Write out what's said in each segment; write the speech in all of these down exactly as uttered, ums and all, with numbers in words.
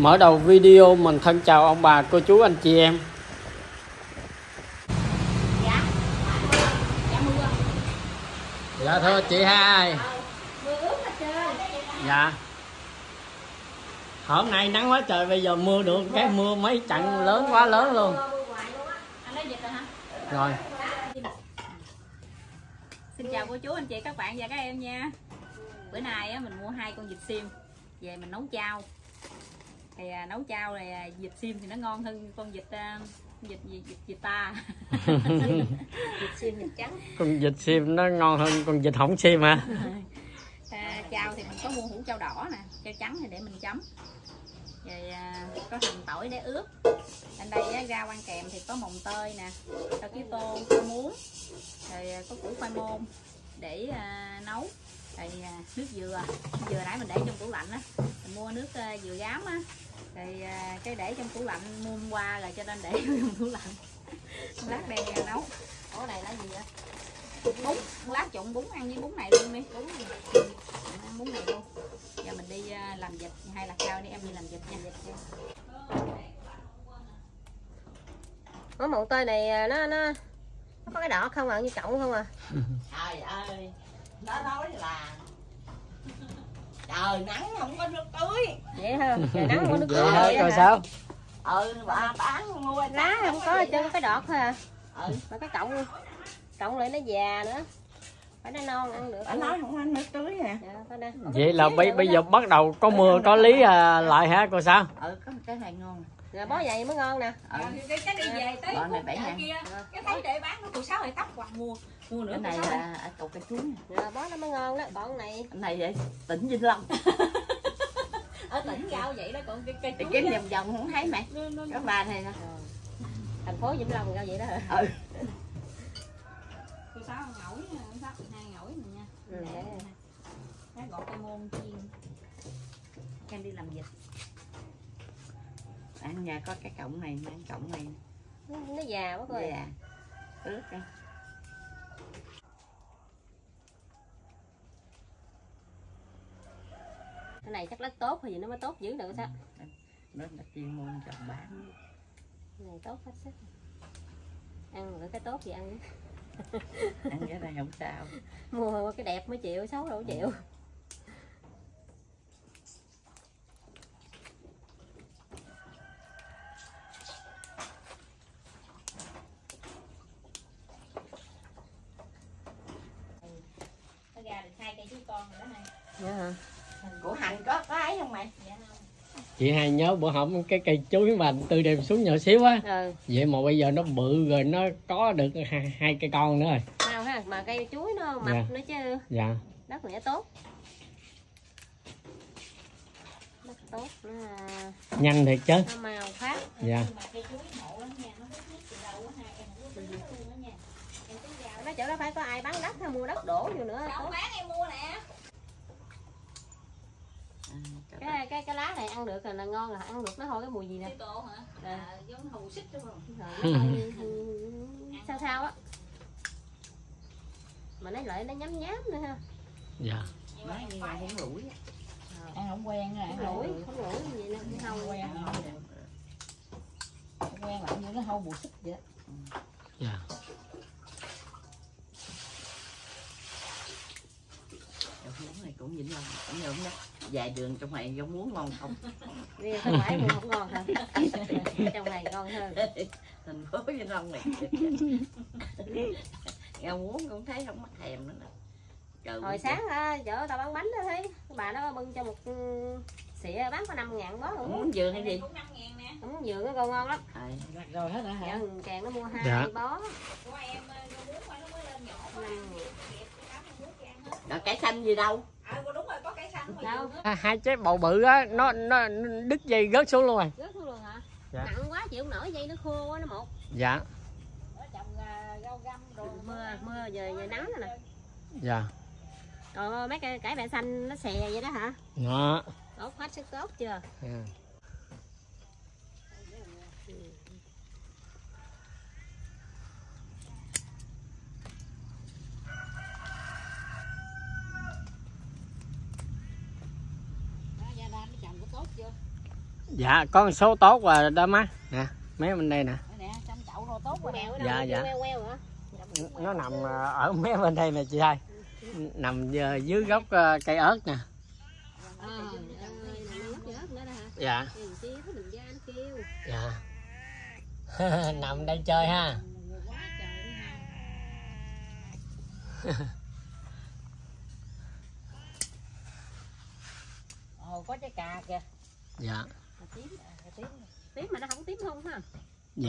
Mở đầu video mình thân chào ông bà, cô chú, anh chị em. Dạ. Dạ mưa. Dạ thưa chị hai. Mưa ướt hết trơn. Dạ. Hôm nay nắng quá trời, bây giờ mưa được cái mưa mấy trận lớn quá lớn luôn. Anh nói dịch rồi hả? Rồi. Xin chào cô chú, anh chị, các bạn và các em nha. Bữa nay á, mình mua hai con vịt xiêm về mình nấu chao. Thì à, nấu chao này à, vịt xiêm thì nó ngon hơn con vịt à, vịt vịt vịt, vịt ta. Vịt xiêm vịt trắng. Con vịt xiêm nó ngon hơn con vịt hỏng xiêm hả? À, chao thì mình có mua hũ chao đỏ nè, chao trắng thì để mình chấm. Rồi à, có hành tỏi để ướp. Bên đây á, rau ăn kèm thì có mồng tơi nè, rau tí tô, rau muống, rồi à, có củ khoai môn để à, nấu. Rồi à, nước dừa, dừa nãy mình để trong tủ lạnh á, mình mua nước à, dừa gám á, rồi à, cái để trong tủ lạnh mua hôm qua rồi cho nên để trong tủ lạnh. Lát đây à, nấu. Ủa này là gì vậy? Bún, lát trộn bún ăn với bún này luôn đi. Bún này. Ăn bún này luôn. Giờ mình đi uh, làm vịt hay là cao đi em đi làm vịt nha. Món mồng tơi này nó nó có cái đỏ không à, như trọng không à. Trời ơi, nó nói là trời nắng không có nước tưới. Vậy hả? Trời nắng không có nước tưới. Vậy coi sao? Ừ, bà bán mua lá không có, chứ có cái đọt thôi à. Ừ. Mà cái trọng trọng lại nó già nữa. Phải nó non ăn được. Bà nói không ăn nước tưới nè. Dạ, vậy là bây bây giờ bắt đầu có mưa có lý à, lại hả cô sao? Ừ, có cái này ngon. Rồi bó vậy mới ngon nè. Ừ. Cái, cái đi về tới khúc chợ kia, cái thấy để bán nó từ sáu hai tóc hoặc mua mua nữa. Cái này là ở cầu cây chuối nè. Rồi bó nó mới ngon đó, còn này. Cái này vậy tỉnh Vĩnh Long. Ở tỉnh rau vậy đó, còn cái cây Thì chuối kiếm vòng vòng không thấy mày. Cái bà này nè. Thành phố Vĩnh Long rau vậy đó hả? Ừ. Cô sáu ngẫu với sáu hai ngẫu này nha. Ừ. Cái gọt cây môn chiên. Em đi làm vịt. Ăn nhà có cái cọng này, ăn cọng này. Nó, nó già quá coi. Dạ. Ướt đây. Cái này chắc lát tốt hay gì nó mới tốt dữ được sao? Nó là chuyên môn trồng bán. Cái này tốt hết sức. Ăn rồi cái tốt thì ăn. Ăn cái này không sao. Mua cái đẹp mới chịu, xấu đâu chịu. Nó ra được hai cây chuối con rồi đó này. Dạ hả? Của hành có có ấy không mày? Dạ không. Chị hai nhớ bữa hổm cái cây chuối mà từ đêm xuống nhỏ xíu á. Ừ. Vậy mà bây giờ nó bự rồi, nó có được hai, hai cây con nữa rồi. Sao ha, mà cây chuối nó mập Dạ. nữa chứ. Dạ. Đất này tốt. Đất tốt, nó, Nhanh thiệt chứ. nó màu phát. Dạ. Nhưng mà cây chuối ngộ lắm nha, nó hút nước từ đâu á ha, em không có biết luôn đó nha. Em tính ra Nói chỗ đó phải có ai bán đất hay mua đất đổ vô nữa. không bán em mua nè. Cái cái cái lá này ăn được là ngon, là ăn được nó thôi, cái mùi gì nè. Tía tô hả? À, giống hù xích đúng không? Rồi nó hơi sao sao á. Mà nó lại nó nhám nhám nữa ha. Dạ. Nói như là không lủi. Ăn không quen rồi. Không lỗi, không lỗi gì nè, Không không quen. Không quen lại như nó hâu bù xích vậy. Dạ. Rau muống này cũng Vĩnh Long, cũng như đó. Dài đường trong này rau muống ngon không? riêng không phải cũng không ngon hả? Trong này ngon hơn. Thành phố Vĩnh Long này. Rau muống cũng thấy không mắc thèm nữa nè. Trời Hồi sáng á, chỗ tao bán bánh đó thấy bà nó bưng cho một xịa bán có năm ngàn bó Không nữa. muốn dừa hay gì? Cũng năm ngàn nè. Không muốn dừa nó còn ngon lắm. Rồi hết hả? Dạ, càng nó mua hai Dạ. bó. Của em rau muống mà nó mới lên nhỏ quá. Rồi cải xanh gì đâu? À đúng rồi, có cây xanh Đâu? mà. À, hai trái bầu bự á, nó nó đứt dây rớt xuống luôn rồi. Rớt xuống luôn hả? Dạ. Nặng quá chịu không nổi, dây nó khô quá nó một. Dạ. Ở trồng rau găm rồi Mưa mưa giờ giờ nắng rồi nè. Dạ. Rồi mấy cái cải bẹ xanh nó xè vậy đó hả? Đó. Tốt hết sức tốt chưa? À. Dạ có một số tốt rồi đó má. Nè, mấy bên đây nè. Nè, trong chậu rồi tốt rồi nè. Dạ dạ. Queo queo hả? Nó nằm ở mấy bên đây nè chị hai. Nằm dưới gốc cây ớt nè. Ờ, Dạ. Dạ. Nằm đây chơi ha. Ồ, có trái cà kìa. Dạ. Tím, tím, tím mà nó không tím không ha. Dạ.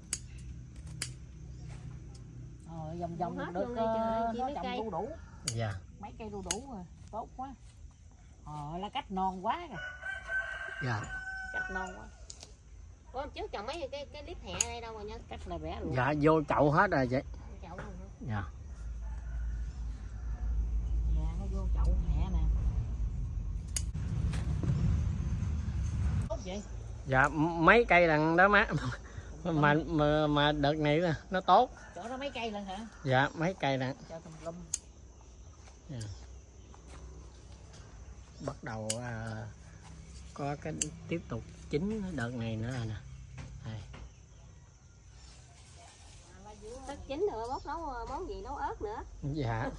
Rồi vòng vòng Hết được luôn đây, trời, nó mấy trồng cây. đu đủ. Dạ. Mấy cây đu đủ rồi, tốt quá. Ờ, lá cách non quá kìa. Dạ. Cách non quá. Có trước trồng mấy cái cái clip hẹ đây đâu rồi nha. Cách là bẻ luôn. Dạ vô chậu hết rồi chị. Chậu luôn hả? Dạ. Dạ, nó vô chậu mẹ nè. Tốt vậy? Dạ mấy cây lần đó má. Mà mà, mà đợt này nó tốt. Chỗ đó mấy cây lần hả? Dạ mấy cây nè. Cho tùm lum. Dạ. Bắt đầu à, có cái tiếp tục chín đợt này nữa rồi nè. Đây. Tất chín rồi bóc nấu món gì nấu ớt nữa. Dạ.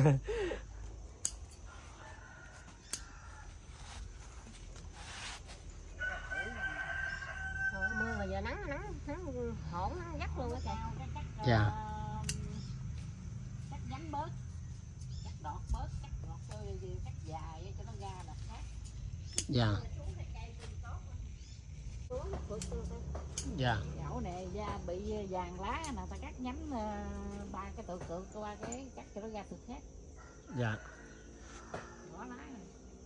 Thôi, mưa mà giờ nắng nắng nắng hổn nắng gắt luôn á trời. Dạ. Cắt nhánh bớt, cắt đọt bớt, cắt đọt cho cắt dài cho nó ra là khác. Dạ. Dạ. Gạo này da bị vàng lá nè, ta cắt nhánh uh, ba cái tự cự qua cái cắt cho nó ra thực khác. Dạ. Bỏ lá này.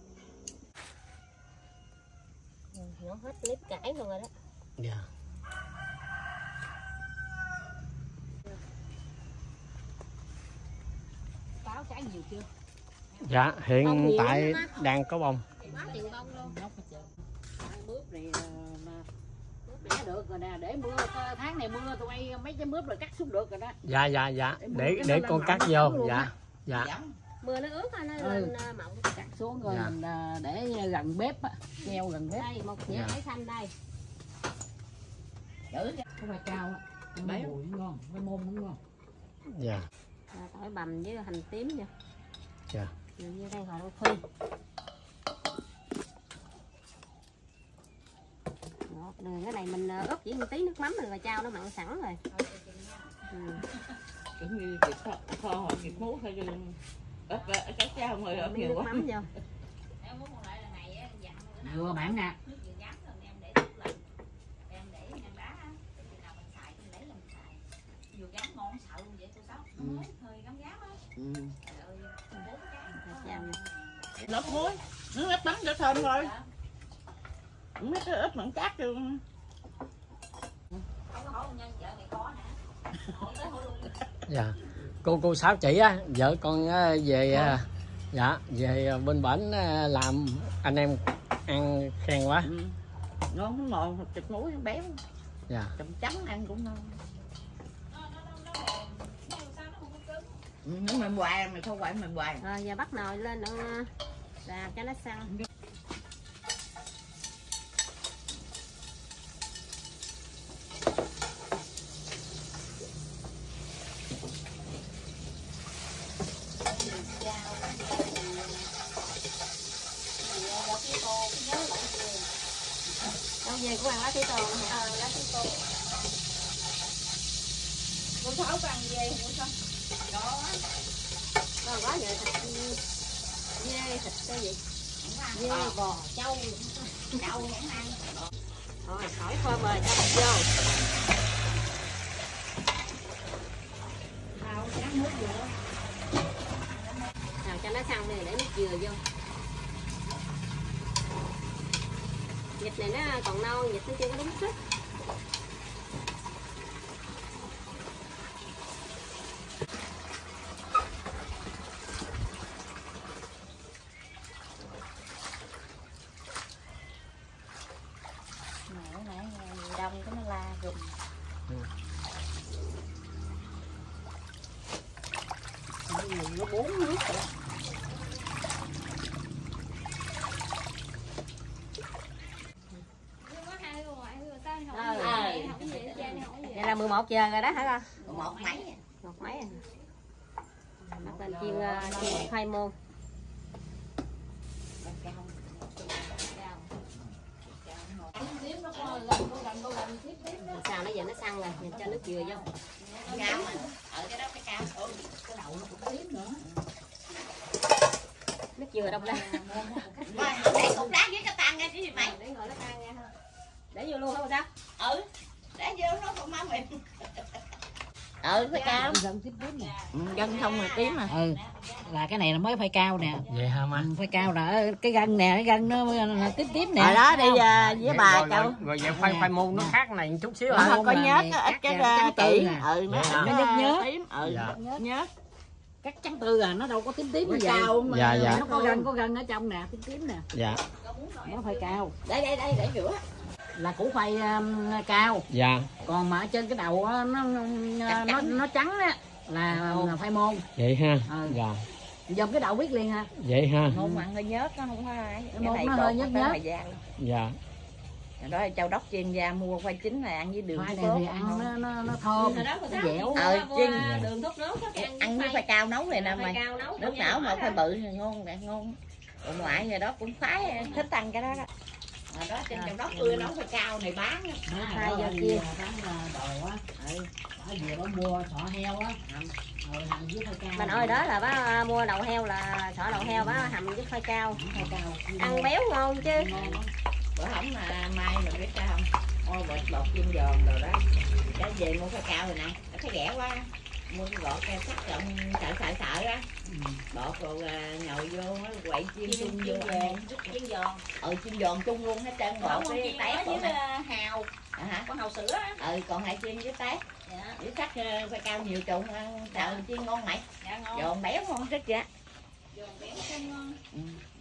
Ừ, nó hết clip cải luôn rồi đó. Dạ. Táo trái nhiều chưa? Dạ hiện tại đang có bông. Quá tiền bông luôn. Nóc hết trơn. Mướp này bẻ được rồi nè, để mưa tháng này mưa tụi bay mấy cái mướp rồi cắt xuống được rồi đó. Dạ dạ dạ để để con cắt vô. Dạ dạ. Mưa nó ướt nó Ừ. lên mọng. Cắt xuống rồi Dạ. mình à, để gần bếp á, treo gần bếp. Đây một dĩa Dạ. cải xanh đây. Giữ cái khoai cao á, nó Béo. mùi ngon, cái môn cũng ngon. Dạ. À, tỏi bằm với hành tím nha. Dạ. Rồi như đây họ đậu phi. Đó, rồi cái này mình ướp chỉ một tí nước mắm rồi và chao nó mặn sẵn rồi. Ừ. Kiểu như thịt kho, kho hoặc thịt muối thôi chứ ớt ớt cái chao thôi ớt Miếng nhiều nước quá. mắm vô. Vừa mặn nè. Ừ. Ừ. Chao vô. Lót muối, nước ớt bắn cho thơm thôi. Mấy cái ớt mặn cát chứ. Dạ. Cô cô Sáu chỉ á, vợ con á, về à, dạ về bên bển à, làm anh em ăn khen quá. Ừ. Ngon lắm mòn, thịt muối béo. Dạ. Chấm trắng ăn cũng ngon. Ừ, nó mềm hoài, mày không phải mềm hoài. Rồi giờ bắt nồi lên nữa làm cho nó săn. Đâu về của ăn lá tí tô. Ờ, lá tí tô. Con Sáu ăn về không sao? Đó. Rồi quá giờ thịt dê thịt cái gì? Dê bò trâu. Trâu vẫn ăn. Rồi khỏi thơm rồi cho thịt vô. Sao tráng nước vừa. Nào cho nó săn đi để nước dừa vô. Vịt này nó còn non, vịt nó chưa có đúng sức. Nãy nãy đông cái nó la gùm. Ừ. Nó bốn nước rồi. là mười một giờ rồi đó hả con? một mấy một mấy à. Bắt lên chiên uh, chiên khoai môn. Sao nó giờ nó săn rồi, mình cho nước dừa vô. Cao mà. Ở cái đó cái cao. Ôi, cái đậu nó cũng tím nữa. Nước dừa đông ra. Để cục đá với cái tan nha chứ gì mày. Để ngồi nó tan nha. Để vô luôn hả sao? Ừ. Để vô nó không má mềm. Ừ, phải cao. Gân tím tím nè. Ừ, gân không mà tím mà. Ừ. Là cái này là mới phải cao nè. Vậy hả má? Phải cao là cái gân nè, cái gân nó là tím tím nè. Rồi đó đi uh, với bà rồi, châu. rồi, rồi vậy khoai khoai môn nó khác này một chút xíu Nó hả? có nhớt ít cái chỉ. Ừ, nó Dạ. nó nhớt nhớt. tím. Ừ, Dạ. nhớt nhớt. Cắt trắng tư à, nó đâu có tím tím như vậy. Cao mà. Dạ, dạ. Nó có gân có gân ở trong nè, tím tím nè. Dạ. Nó phải cao. Đây đây đây để rửa. Là củ khoai um, cao. Dạ. Còn mà ở trên cái đầu á, nó nó nó trắng á là, là khoai môn. Vậy ha. Ừ. Dạ. Dòng cái đậu biết liền ha. Vậy ha. Môn mặn hơi nhớt nó không phải. Cái Môn này nó bột hơi nhớt nó nhớt. thời gian. Dạ. Rồi đó châu đốc chuyên gia mua khoai chín này ăn với đường Khoai thuốc này tốt. thì ăn nó nó, nó thơm, nó dẻo. Ờ, chiên. Đường thuốc nước á, ăn, Ăn với khoai cao nấu này nè mày. cao nấu. Nước não mà khoai bự thì ngon nè, ngon. Còn ngoại rồi đó cũng khoái, thích ăn cái đó đó. Rồi đó trên châu đốc tươi nấu khoai cao này bán. Hai giờ kia bán đồ á. Ừ. Ở về đó mua sọ heo á. Rồi hành với khoai cao. Mình ơi đó là bá mua đầu heo là sọ đầu heo bá hầm với khoai cao. Khoai cao. Ăn béo ngon chứ. Ngon lắm. Bữa hổng mà mai mình biết sao không? Ôi bột bột chiên giòn rồi đó. Cái về mua khoai cao rồi nè, nó thấy rẻ quá. Mua cái gọt keo sắc trộn sợ sợ sợ đó. Bột rồi nhồi vô nó quậy chiên chung vô ăn. Chiên giòn. Ừ chiên giòn chung luôn hết trơn bột với tép với rồi. hào, À, hả? con hàu sữa á. Ừ còn hai chiên với tép. Dạ. Với sắc khoai cao nhiều trụng ăn xào chiên ngon mày. Dạ ngon. Giòn béo ngon thích vậy. Giòn béo xanh ngon. Ừ.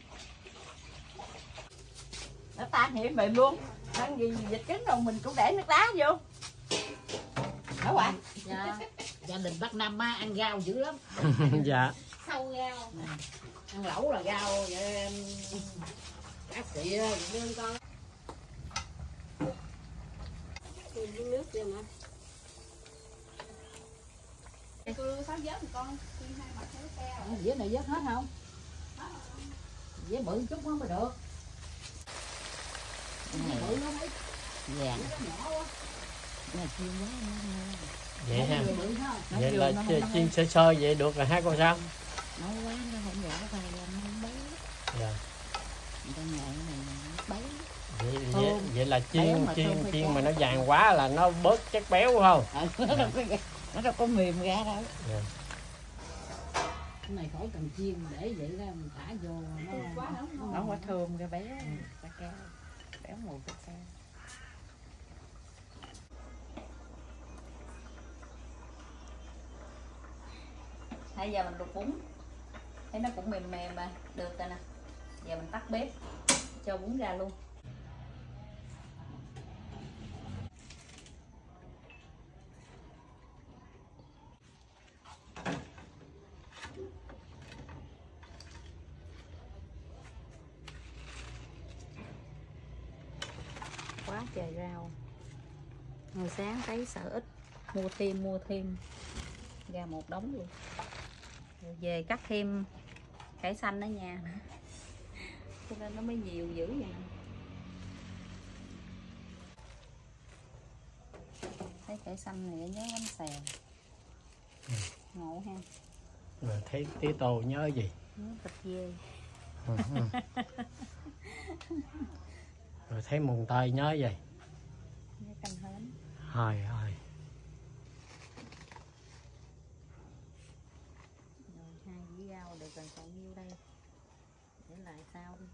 Nó tan thì mềm luôn. Ăn gì vịt trứng rồi mình cũng để nước đá vô. Đó bạn. Dạ. Gia đình Bắc Nam á, ăn rau dữ lắm. Dạ. Sâu rau. Ăn lẩu là rau vậy, bác sĩ á, lương con. Chiên với nước đi mà. Tôi sáu vớt con, chiên hai mặt thấy keo. Dĩa này vớt hết không? Dĩa bự chút mới được. Bự nó mấy Dạ. nhỏ quá. Mà chiên quá ngon. Vậy ha. Bự ha. Vậy là chiên sơ sơ vậy được rồi ha con sao? Nấu quá nó không rõ thôi nó không béo. Dạ. Người ta nhại cái này nó béo. Vậy, vậy, vậy là Béo chiên mà chiên thơm phải chiên cao. mà nó vàng quá là nó bớt chất béo phải không? Ừ, nó đâu có nó đâu có mềm ra đâu. Dạ. Cái này khỏi cần chiên để vậy ra mình thả vô nó Nó quá thơm ra béo. Khoai cao. Béo mùi khoai cao. Bây giờ mình luộc bún. Thấy nó cũng mềm mềm mà, được rồi nè. Giờ mình tắt bếp cho bún ra luôn. Quá trời rau. Hồi sáng thấy sợ ít, mua thêm mua thêm ra một đống luôn. Rồi về cắt thêm cải xanh ở nhà cho nên nó mới nhiều dữ vậy nè. Thấy cải xanh này nhớ bánh xèo. Ừ. Ngộ ha. Rồi thấy tí tô nhớ gì? Nhớ thịt dê. Ừ, ừ. Rồi thấy mùng tơi nhớ gì? Nhớ canh hến. Hồi hồi. Rồi hai dĩa rau được rồi, còn nhiêu đây? Để lại sau đi.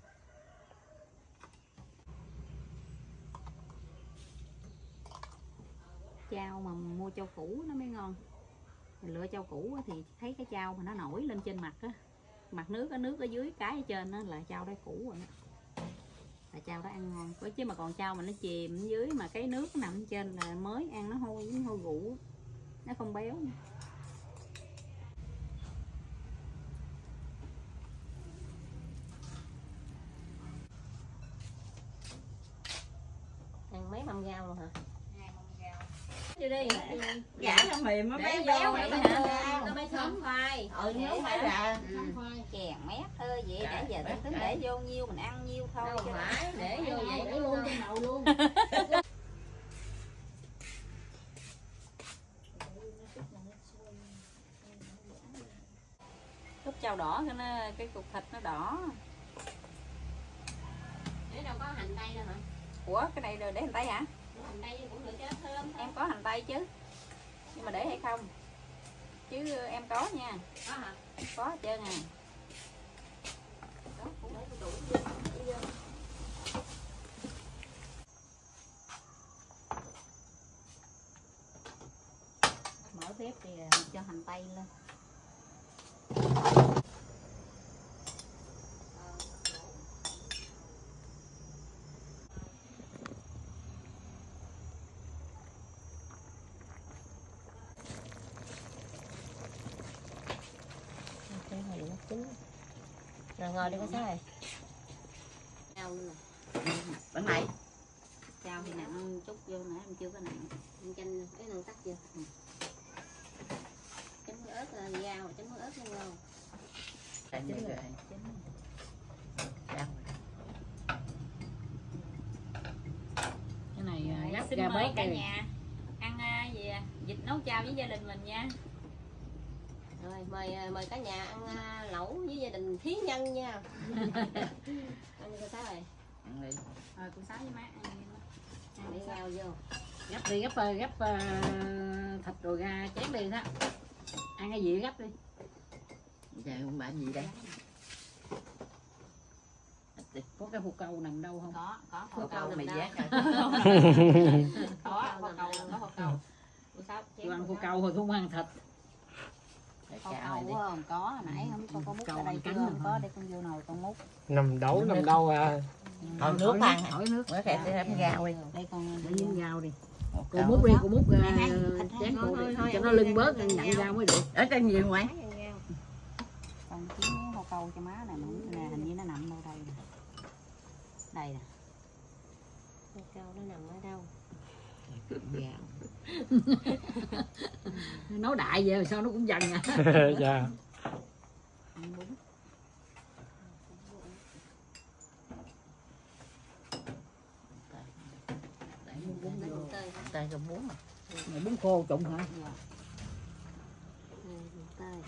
Chao mà mua chao củ nó mới ngon. Mình lựa chao củ thì thấy cái chao mà nó nổi lên trên mặt á, mặt nước ở nước ở dưới cái ở trên đó là chao đây củ rồi đó. Là chao đó ăn ngon. Có chứ mà còn chao mà nó chìm ở dưới mà cái nước nằm ở trên là mới ăn nó hôi giống hôi rượu, nó không béo nữa. Ăn mấy mâm rau luôn hả? Hai mâm rau. Đi đi. Gã nó mềm nó béo béo vậy vậy hả? hả? Nó mới thấm khoai. Ừ nó phải là Chèn mét thôi vậy nãy giờ tôi tính để vô nhiêu mình ăn nhiêu thôi. Đâu phải để vô vậy để luôn trên đầu luôn. Chút chao đỏ cho nó cái cục thịt nó đỏ. Để đâu có hành tây đâu hả? Ủa cái này rồi để hành tây hả? Hành tây cũng được cho nó thơm. Em có hành tây chứ. Nhưng mà để hay không? Chứ em có nha. Có hả? Có hết trơn à. Đó, cũng để tôi đủ. Mở bếp thì cho hành tây lên. Cái này nó chín. Rồi ngồi đi có sao rồi. Chao luôn nè. Bên này Chao thì nặng chút vô nữa em chưa có nặng. Em chanh cái nồi tắt chưa? Ừ. Chấm muối ớt là dao, chấm muối ớt luôn không? chín rồi. Cái này gấp Xin ra mời bớt cả đi. nhà ăn à, gì à? Vịt nấu chao với gia đình mình nha. Rồi mời mời cả nhà ăn uh, lẩu với gia đình Thí Nhân nha. Ăn đi cô Sáu rồi. Ăn đi. Rồi cô Sáu với má ăn đi. Ăn đi ngao vô. Gấp đi, gấp gấp uh, thịt rồi ra chén đi đó. Ăn cái gì gấp đi. Giờ không bạn gì đây? Có cái hột câu nằm đâu không? Có, có Hột hột câu câu nằm mì đâu? giác rồi. Có hột câu, có hột câu. Cô Sáu Tôi ăn hột câu thôi không ăn thịt. Hột câu không có, nãy không có có múc Câu ở đây ăn chưa, cắn không có để con vô nồi con múc. Nằm đấu nằm đâu à. Hỏi nước ăn. Hỏi Hỏi nước. Mới khẹt đi thêm rau đi. Đây con Để miếng rau đi. Cô múc đi, cô múc ra chén cô đi. Cho nó lưng bớt nhận rau mới được. Ở trên nhiều ngoài. con kiếm miếng hột câu cho má này, nè hình như nó nằm đâu đây nè. Đây nè. Hột câu nó nằm ở đâu? Nói đại vậy sao nó cũng dần à. Dạ. Ăn bún. Lấy bún tơi. Tay cầm bún à. Này bún khô trụng hả? Dạ. Ừ, bún tơi.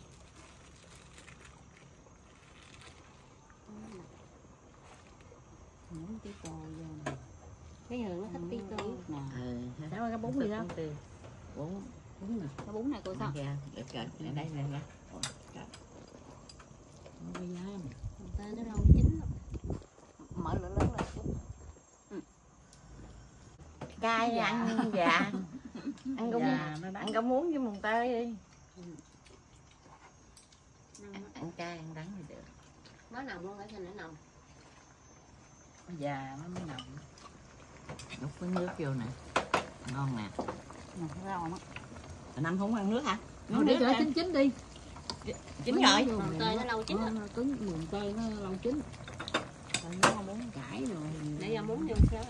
Nhúng tí tô vô nè. Cái người nó thích tí tô. Nè. Ừ, sao cái bún đi đó. Bún bún nè. Cái bún này cô Sáu. Dạ, được rồi, đây đây nè. Cái giá nè. Bún tơi nó lâu chín lắm. Mở lửa lớn lên chút. Cay ăn dạ. Ăn có Dạ, muốn, ăn có muốn với mùng tơi đi. Ăn cay ăn đắng thì được. Nó nồng luôn, ở trên nó nồng. Già nó mới nồng. Đút cái nước vô nè. Ngon nè. Nè, rau á. Năm không ăn nước hả? Nước Nước cho chín chín đi. Chín rồi. Mùng tơi nó lâu chín Nó, lắm. nó cứng, mùng tơi nó lâu chín. Rồi nó không muốn cải rồi. Để ra muống vô xíu.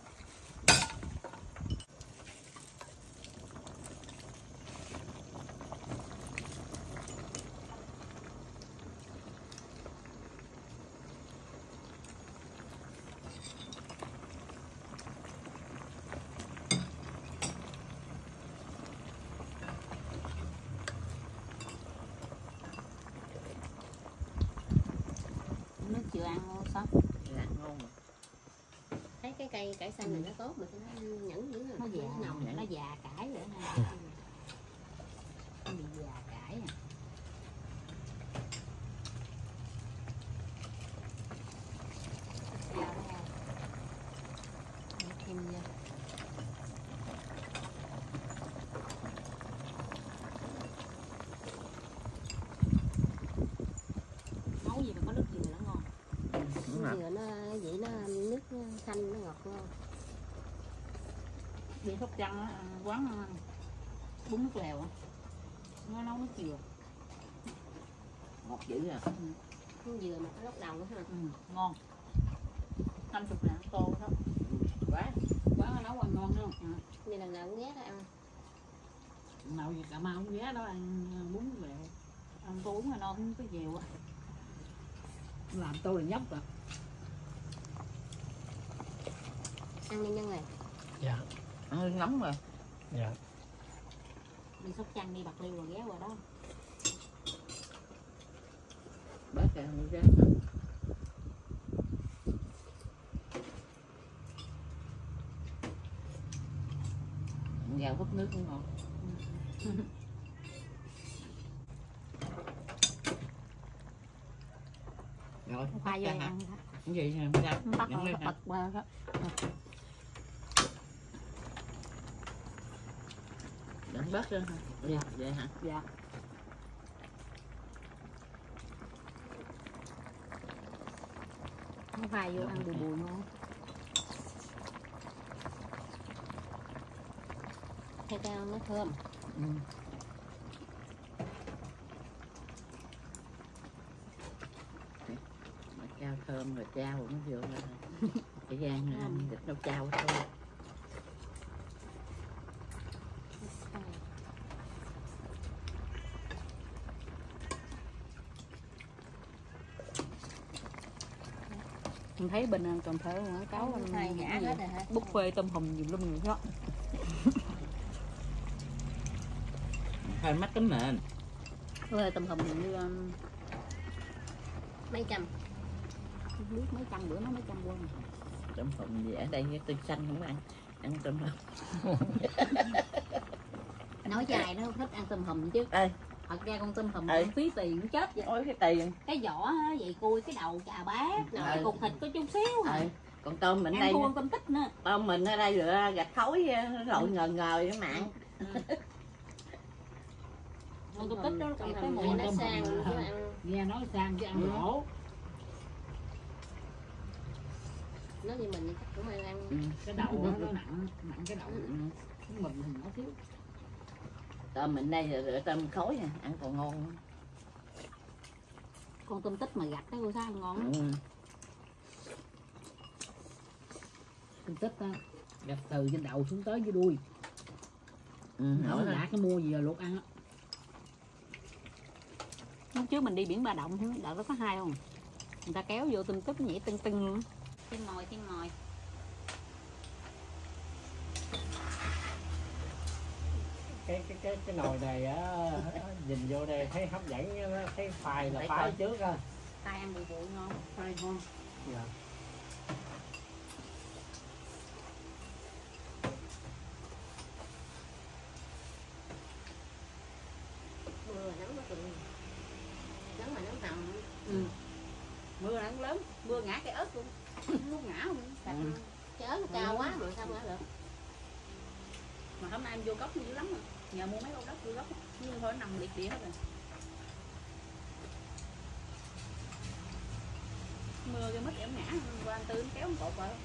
Nước chưa ăn luôn sao? Dạ, ngon rồi. Thấy cái cây cải xanh này nó tốt mà nó nhẫn dữ rồi. Nó già, nó nồng nó già cải nữa ha. Nó bị già cải à. Rau đó ha. Để thêm vô. Nấu gì mà có nước dừa nó ngon. Đúng rồi. Dừa nó vậy nó nước nó xanh nó ngọt ngon. Đi Sóc Trăng á, quán bún nước lèo á, nó nấu nước dừa. Ngọt dữ à. Nước dừa mà có lúc đầu nữa ha. Ừ, ngon. năm mươi ngàn tô đó. Quá. Quán nó nấu ăn ngon đúng không? Như lần nào cũng ghé đó ăn. nào gì Cà Mau ghé đó ăn bún bèo, ăn tô bún mà no không có nhiều á. làm tôi là nhóc rồi. Ăn đi Nhân này. Dạ. Ăn nóng rồi. Dạ. Đi Sóc Trăng đi Bạc Liêu rồi ghé qua đó. Bớt rồi không ráng. Gạo hút nước cũng ngon. Rồi, Khoai vô hả? ăn hả? Cái gì nè, ra. Bắt Nhận rồi, lên hả? bật qua đó. Đánh bớt ra hả? Dạ, vậy hả? Dạ. Nó khoai vô ăn bùi bùi ngon. Thấy cao nó thơm. Ừ. Chao thơm rồi chao cũng vô rồi. Cái gian ăn thịt nấu chao thôi. Mình thấy bình còn thở quảng cáo Hai ngã hết rồi hả? buffet tôm hùm gì luôn đó. Hơi mắc cái nền. Buffet tôm hùm như um, mấy trăm. Không biết mấy trăm bữa nó mấy trăm quân. Tôm hùm gì ở đây với tươi xanh không ăn. Ăn tôm hùm. Nói dài nó không thích ăn tôm hùm chứ. Ê. Thật ra con tôm hùm Ê. ăn phí tiền nó chết vậy. Ôi cái tiền. Cái vỏ á, vậy cui cái đầu chà bát, rồi cái Ừ. cục thịt có chút xíu à. Ờ. Còn tôm mình Ăn đây. thua con tôm tích nữa. Tôm mình ở đây rửa gạch khối lội ngờ ngờ cái mạng. Con tôm tích đó còn cái mùi Tôm nó hùm sang là- chứ ăn Nghe nói sang chứ ăn Ừ. lỗ. nó như mình chắc cũng hay ăn. Ừ. Cái đầu đó, nó nặng, nặng cái đầu. Ừ. Cái mình thì nó thiếu. Tôm mình đây rửa tôm khối nè, ăn còn ngon. Con tôm tích mà gạch đó cô sao ăn ngon lắm. Ừ. Tinh tích á, gạch từ trên đầu xuống tới dưới đuôi. Ừ. Nó Hỏi đã cái mua gì là luộc ăn á. Lúc trước mình đi biển Ba Động thì đợi nó có hai không? Người ta kéo vô tôm tích nhảy tưng tưng luôn. Thêm ngồi, thêm ngồi. Cái cái cái cái nồi này á, nhìn vô đây thấy hấp dẫn, thấy phai là Phải phai coi. trước á. Tai ăn bụi bụi ngon. Khoai ngon. Dạ. Mưa nắng nó từng nắng mà nắng tầm. Ừ. Mưa nắng lớn, mưa ngã cái ớt luôn. Lúc ngã không? Ừ. Cái ớt cao quá mà sao ngã được. Mà hôm nay em vô gốc dữ lắm rồi. Nhờ mua mấy con đất vô gốc nhưng thôi nằm liệt địa hết rồi. Mưa cái mít em ngã qua anh Tư em kéo một cột vào.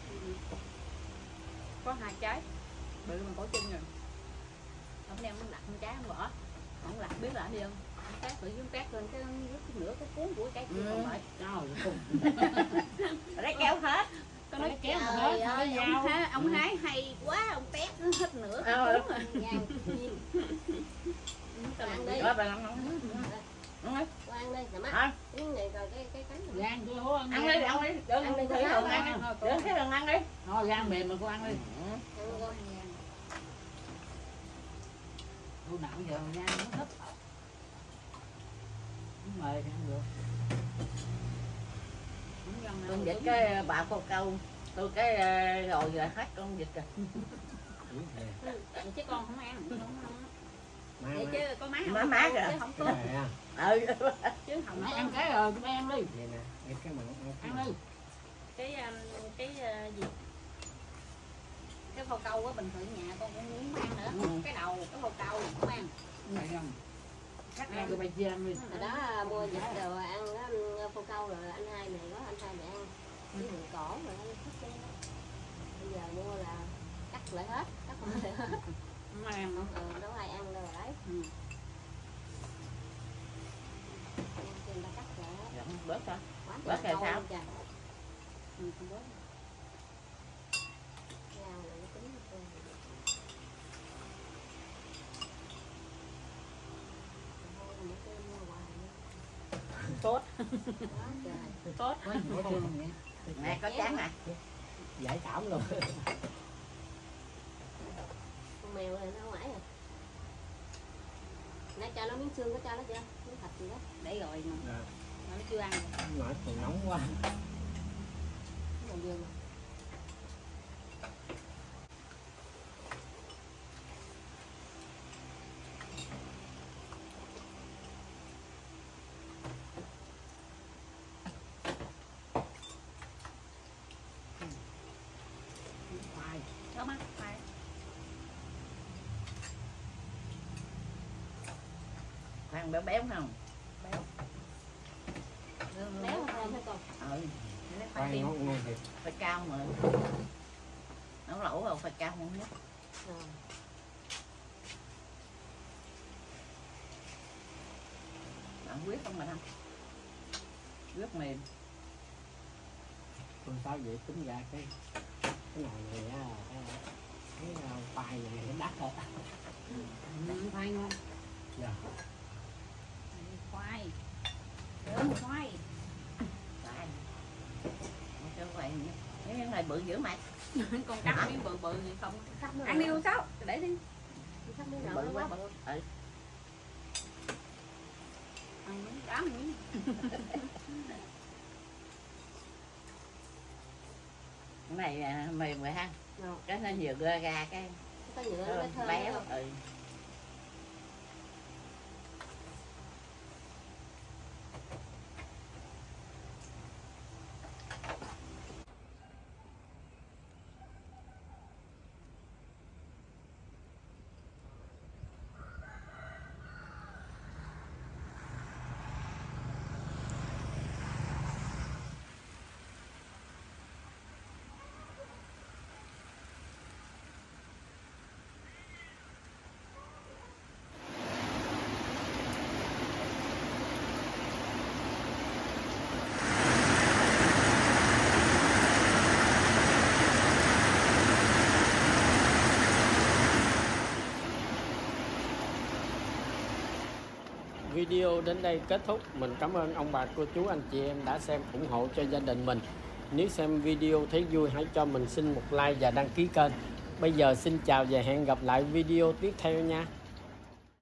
Có hai trái bự mà cổ chân rồi. Hôm nay em đặt con trái không bỏ. Không lặt biết là anh đi không? Cát tự xuống cát lên cái nước nửa cái cuốn của cái kia còn lại. Trời khùng. Đấy kéo hết. Con nói Kéo kéo mà rồi hết, ơi, nó ông, dao. hái, ông hái hay quá, ông tét nó hết nửa cái Ờ. cuốn rồi. Nhàn. Ăn đi. Đó, bà ăn không? Ăn đi. Ăn đi, nè mắt. Ăn. Cái này rồi cái cái cánh này. Gan chưa hố ăn. Ăn đi, ăn đi. Đừng Ăn đi, thấy ăn thường đi. ăn. Đừng thấy thường ăn đi. Thôi gan mềm mà cô ăn đi. Ăn vô. Tôi nặng giờ gan nó thích. Không mời thì ăn được. Không ăn Con nào vịt đúng. cái bà cô câu. Tôi cái rồi rồi hết con vịt rồi. Ừ, chứ con không ăn. Không ăn. Má, Vậy má. chứ có má không? Má má chứ kìa. không Cái có. này á, Ừ. Chứ không Mày có. ăn cái rồi, chúng em đi. vậy nè, cái cái mặn ăn cái Ăn mặn. đi. Cái um, cái uh, gì? Cái phao câu á bình thường nhà con cũng muốn ăn nữa. Ừ. Cái đầu cái phao câu cũng ăn. Mày ăn. Cắt ra cái bài chiên ăn đi. Hồi đó mua vịt rồi ăn đó, phao câu rồi anh hai này có anh hai mẹ ăn cái đường cổ rồi anh thích cái đó. Bây giờ mua là cắt lại hết, cắt lại hết. Không ai ăn nữa. Ừ, đâu ai ăn đâu rồi đấy. Ừ. Người ta cắt lại hết. Dạ, bớt thôi. Quá Bớt trời rồi câu sao? luôn trời. Ừ, không bớt. Rau này nó tính hết trơn. tốt Tốt. Có nhiều thương vậy. Nè có trắng nè. Giải cảm luôn. Con mèo này nó ngoải rồi. Nãy cho nó miếng xương có cho nó chưa? Miếng thịt gì đó. để rồi mà Dạ. mà nó chưa ăn rồi. Ngoại còn nóng quá. Màu dương. Khoai. Có mắt phải Khoan béo béo không? Béo. Béo Béo hơn hả con? Ừ. Phải Khoai tim, ngon ngon thiệt. phải cao mà. Nấu lẩu rồi phải cao không nhất. Rồi. Bạn quyết không mà không? Quyết mềm. Còn sao vậy tính ra cái cái nồi này á, cái, cái khoai này nó đắt rồi. ừ, khoai ngon. Dạ. Khoai ớm khoai Phải. Không cho vậy nhé. Cái này bự dữ mày. con cắt miếng bự bự thì không Cắt nó ăn đi luôn sao để đi Cắt miếng Bự rợ quá quá. bự. Ừ. ăn miếng tám miếng Cái này à, mềm rồi ha. Rồi. Cái nó vừa ra ra cái Có nhựa nó thơm, mới thơm. béo. Không? Ừ. Video đến đây kết thúc. Mình cảm ơn ông bà cô chú anh chị em đã xem ủng hộ cho gia đình mình. Nếu xem video thấy vui hãy cho mình xin một like và đăng ký kênh. Bây giờ xin chào và hẹn gặp lại video tiếp theo nha.